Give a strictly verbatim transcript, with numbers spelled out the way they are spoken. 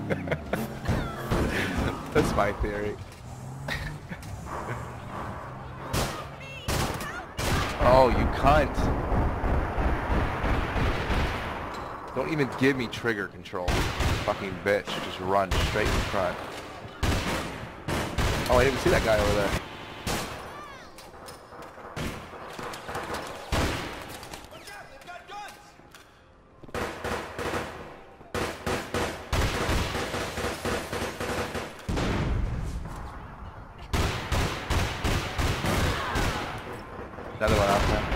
That's my theory. Oh, you cunt. Don't even give me trigger control. Fucking bitch. Just run straight in front. Oh, I didn't even see that guy over there. Another one out there.